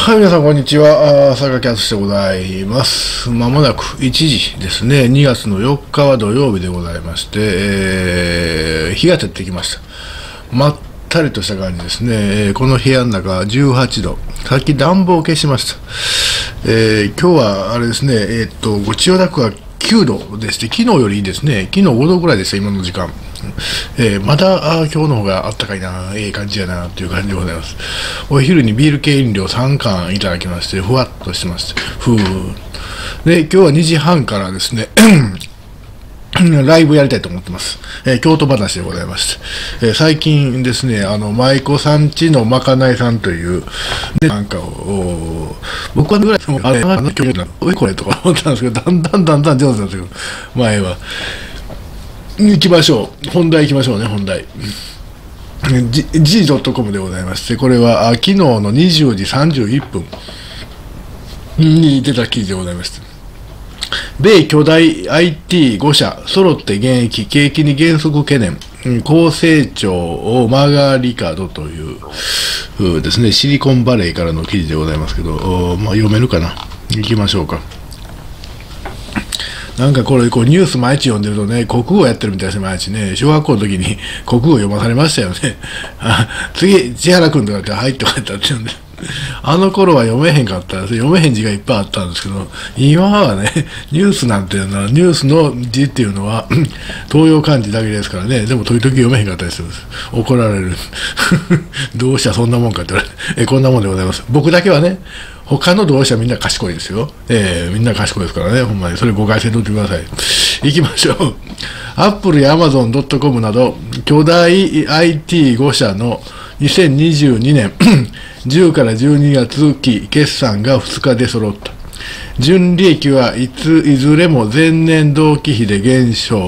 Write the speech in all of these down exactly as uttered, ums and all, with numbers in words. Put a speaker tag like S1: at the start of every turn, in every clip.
S1: はい、皆さん、こんにちは。佐賀キャストでございます。まもなくいちじですね。にがつのよっかは土曜日でございまして、えー、日が照ってきました。まったりとした感じですね。この部屋の中じゅうはちど。さっき暖房を消しました。えー、今日はあれですね、えー、っと、ご千代田区はきゅうどでして、昨日よりいいですね。昨日ごどぐらいでした、今の時間。えー、またあ今日の方があったかいな、ええ感じやなという感じでございます。お昼にビール系飲料さんかんいただきまして、ふわっとしてまして、ふーで、今日はにじはんからですね、ライブやりたいと思ってます。えー、京都話でございまして、えー、最近ですね、あの、舞妓さんちのまかないさんという、ね、なんかを、僕はぐらい、あれ、あの、今日な、おいこれとか思ったんですけど、だんだんだんだん上手なんですけど、前は。行きましょう。本題行きましょうね、本題。ジードットコム でございまして、これは昨日のにじゅうじさんじゅういっぷんに出た記事でございました。米巨大 アイティーご 社揃って現役、景気に減速懸念、高成長を曲がり角というですね、シリコンバレーからの記事でございますけど、まあ、読めるかな。行きましょうか。なんかこれ、こうニュース毎日読んでるとね、国語やってるみたいですね、毎日ね。小学校の時に国語読まされましたよね。あ次、千原君とかって、はいとか言ったって言うんで。あの頃は読めへんかったです。読めへん字がいっぱいあったんですけど、今はね、ニュースなんていうのは、ニュースの字っていうのは、東洋漢字だけですからね、でも時々読めへんかったりするんです。怒られる。どうしたそんなもんかって言われて、え、こんなもんでございます。僕だけはね、他の同志はみんな賢いですよ。えー、みんな賢いですからね、ほんまに。それ誤解せんといてください。行きましょう。アップルやアマゾンドットコムなど、巨大 アイティーご 社のにせんにじゅうにねんじゅうからじゅうにがつ期決算がふつかで揃った。純利益はいついずれも前年同期比で減少。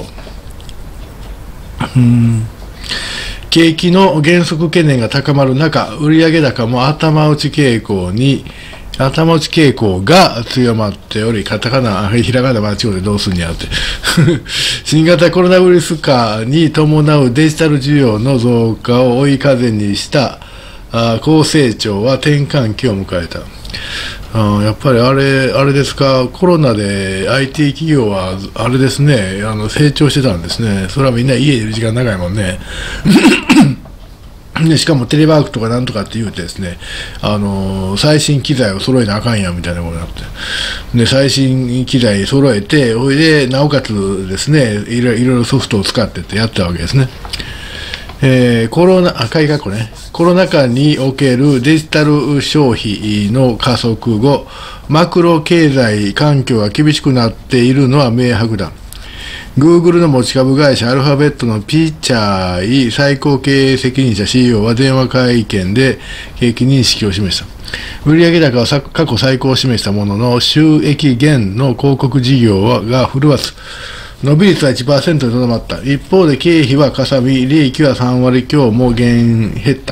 S1: うん景気の減速懸念が高まる中、売上高も頭打ち傾向に、頭打ち傾向が強まっており、カタカナ、ひらがな間違うでどうすんにゃって。新型コロナウイルス化に伴うデジタル需要の増加を追い風にしたあ高成長は転換期を迎えた。あやっぱりあれ、あれですか、コロナで アイティー 企業は、あれですね、あの成長してたんですね。それはみんな家にいる時間長いもんね。でしかもテレワークとかなんとかって言うてですね、あのー、最新機材を揃えなあかんやみたいなことになって、で最新機材揃えて、おいでなおかつですね、いろいろソフトを使ってってやったわけですね。えー、コロナ、赤い過去ね、コロナ禍におけるデジタル消費の加速後、マクロ経済環境が厳しくなっているのは明白だ。Google の持ち株会社アルファベットのピチャイ最高経営責任者 シーイーオー は電話会見で景気認識を示した。売上高は過去最高を示したものの、収益減の広告事業が振るわず、伸び率はいちパーセントにとどまった。一方で経費はかさみ、利益はさんわり強も減減った。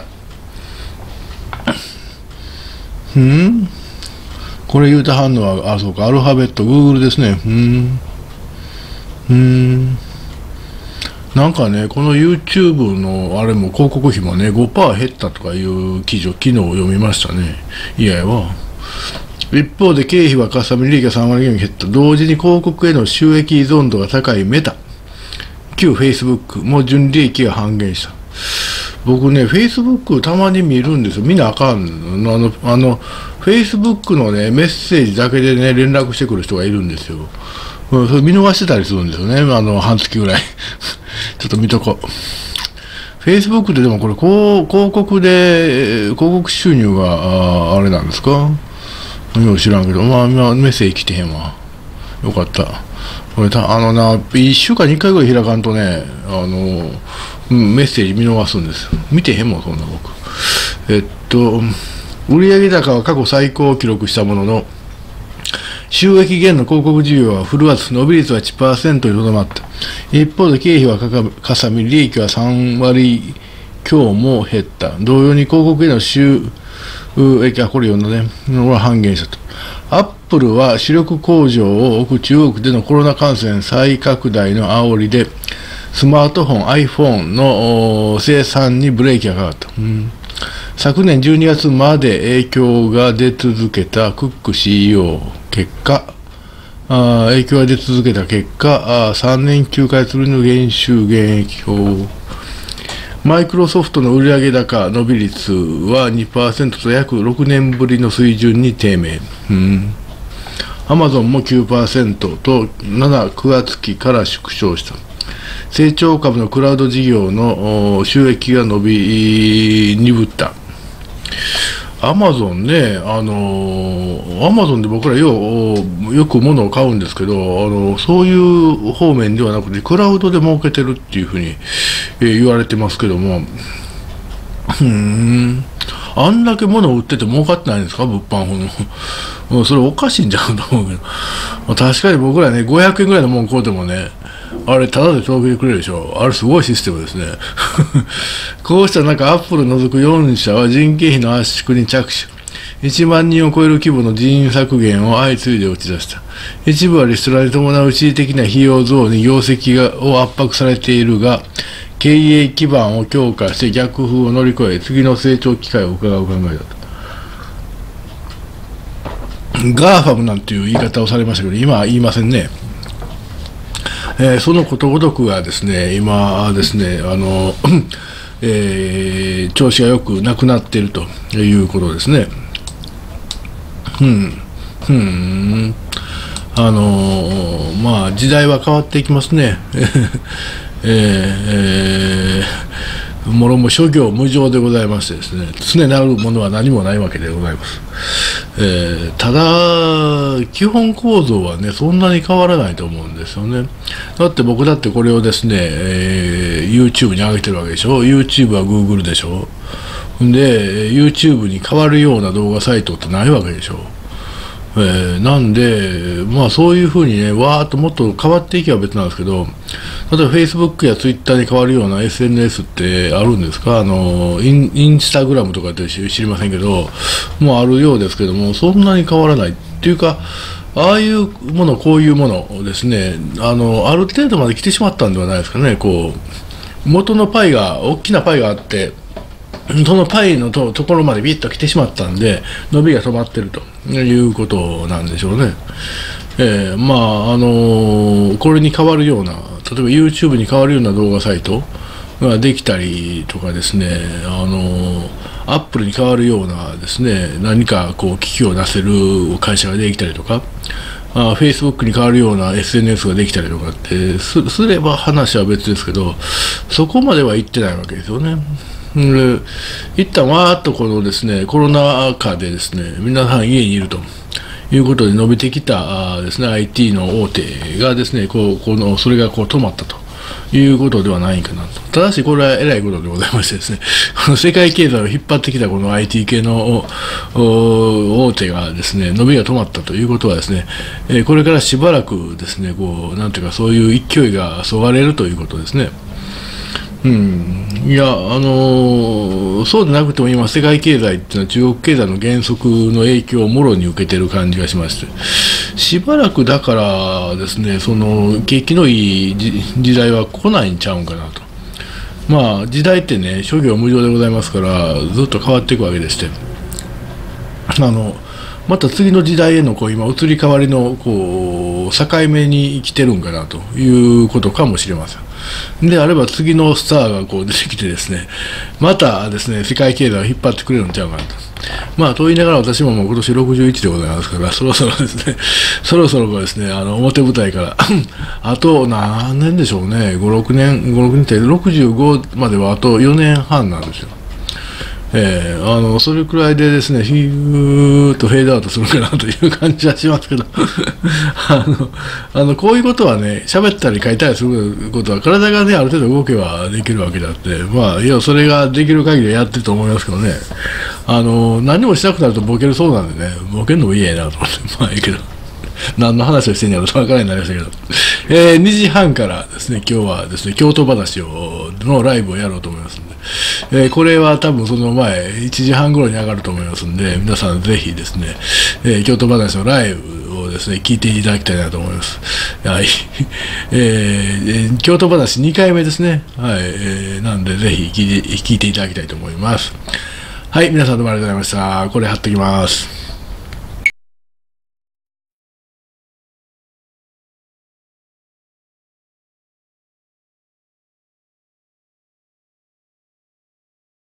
S1: んこれ言うたはんのは、あ、そうか、アルファベット、Google ですね。うんうーんなんかね、この YouTube のあれも広告費もね、ごパーセント減ったとかいう記事を昨日読みましたね。いやいやわ。一方で経費はかさみ、利益はさんわり減減った。同時に広告への収益依存度が高いメタ、旧 Facebook も純利益が半減した。僕ね、Facebook たまに見るんですよ。みんなあかんの。あの、あの、Facebook のね、メッセージだけでね、連絡してくる人がいるんですよ。うん、それ見逃してたりするんですよね。あの、半月ぐらい。ちょっと見とこう。Facebook ででもこれ、広告で、広告収入が、あ、あれなんですか？よく知らんけど、まあ、まあ、メッセージ来てへんわ。よかった。これた、あのな、いっしゅうかんにいっかいぐらい開かんとね、あの、メッセージ見逃すんです。見てへんもん、そんな僕。えっと、売上高は過去最高を記録したものの、収益減の広告需要は振るわず、伸び率はいちパーセントにとどまった。一方で経費はかさみ、利益はさんわり強も減った。同様に広告への収益はこれ読んだね、は半減したと。アップルは主力工場を置く中国でのコロナ感染再拡大の煽りで、スマートフォン、iPhone の生産にブレーキがかかった。うん昨年じゅうにがつまで影響が出続けたクック シーイーオー 結果、あ影響が出続けた結果、あさんねんきゅうかげつぶりの減収減益表。マイクロソフトの売上高伸び率は にパーセント と約ろくねんぶりの水準に低迷。うん、アマゾンも きゅうパーセント となな、くがつ期から縮小した。成長株のクラウド事業の収益が伸び鈍った。アマゾンね、あのアマゾンで僕らよよく物を買うんですけど、あのそういう方面ではなくて、クラウドで儲けてるっていうふうに、えー、言われてますけども、うーん、あんだけ物を売ってて儲かってないんですか、物販ほど。それおかしいんじゃんと思うけど、確かに僕らね、ごひゃくえんぐらいのもん買うてもね、あれ、ただで届けてくれるでしょ。あれ、すごいシステムですね。こうした中、アップル除くよん社は人件費の圧縮に着手。いちまんにんを超える規模の人員削減を相次いで打ち出した。一部はリストラに伴う一時的な費用増に業績がを圧迫されているが、経営基盤を強化して逆風を乗り越え、次の成長機会を伺う考えだと。ガーファムなんていう言い方をされましたけど、今は言いませんね。えー、そのことごとくがですね、今ですね、あの、えー、調子がよくなくなっているということですね。うん、うん、あの、まあ、時代は変わっていきますね。えーえー、もろも諸行無常でございましてですね、常なるものは何もないわけでございます。えー、ただ、基本構造はね、そんなに変わらないと思うんですよね。だって僕だってこれをですね、えー、YouTube に上げてるわけでしょ。YouTube は Google でしょ。で、YouTube に変わるような動画サイトってないわけでしょ。えー、なんで、まあそういうふうにね、わーっともっと変わっていけば別なんですけど、例えば Facebook や Twitter に変わるような エスエヌエス ってあるんですか？あのイン、インスタグラムとかって知りませんけど、もうあるようですけども、そんなに変わらないっていうか、ああいうもの、こういうものをですね、あの、ある程度まで来てしまったんではないですかね、こう、元のパイが、大きなパイがあって、そのパイの と, ところまでビッと来てしまったんで、伸びが止まってるということなんでしょうね。えー、まあ、あのー、これに変わるような、例えば YouTube に変わるような動画サイトができたりとかですね、あのー、Apple に変わるようなですね、何かこう機器を出せる会社ができたりとか、あ Facebook に変わるような エスエヌエス ができたりとかって す, すれば話は別ですけど、そこまでは行ってないわけですよね。で一旦わーっとこのですね、コロナ禍でですね、皆さん家にいるということで伸びてきたですね、アイティー の大手がですね、こうこのそれがこう止まったということではないかなと。ただしこれはえらいことでございましてですね、この世界経済を引っ張ってきたこの アイティー 系の大手がですね、伸びが止まったということはですね、これからしばらくですね、こうなんていうかそういう勢いがそがれるということですね。うん、いや、あのー、そうでなくても今、世界経済っていうのは中国経済の減速の影響をもろに受けてる感じがしまして、しばらくだからですね、その景気のいい時代は来ないんちゃうんかなと。まあ、時代ってね、諸行無常でございますから、ずっと変わっていくわけでして、あのまた次の時代へのこう今、移り変わりのこう境目に来てるんかなということかもしれません。であれば次のスターがこう出てきてですね、またですね、世界経済を引っ張ってくれるんちゃうかなと。まあ、と言いながら私ももう今年ろくじゅういちでございますから、そろそろですね、そろそろですね、あの表舞台からあと何年でしょうね、ご、ろくねん、ご、ろくねんってろくじゅうごまではあとよねんはんなんですよ。えー、あのそれくらいでですね、ヒューッとフェードアウトするかなという感じはしますけどあのあのこういうことはね、喋ったり書いたりすることは体がね、ある程度動けばできるわけであって、まあ、いや、それができる限りやってると思いますけどね、あの何もしなくなるとボケるそうなんでね、ボケるのもいいやなと思って、まあいいけど。何の話をしてんやろと分からないようになりましたけど、えー、にじはんからですね、今日はですね、京都話をのライブをやろうと思いますんで、えー、これは多分その前、いちじはん頃に上がると思いますんで、皆さんぜひですね、えー、京都話のライブをですね、聞いていただきたいなと思います。はい。えー、京都話にかいめですね。はい。えー、なんでぜひ聞いて、聞いていただきたいと思います。 はい、皆さんどうもありがとうございました。これ貼ってきます。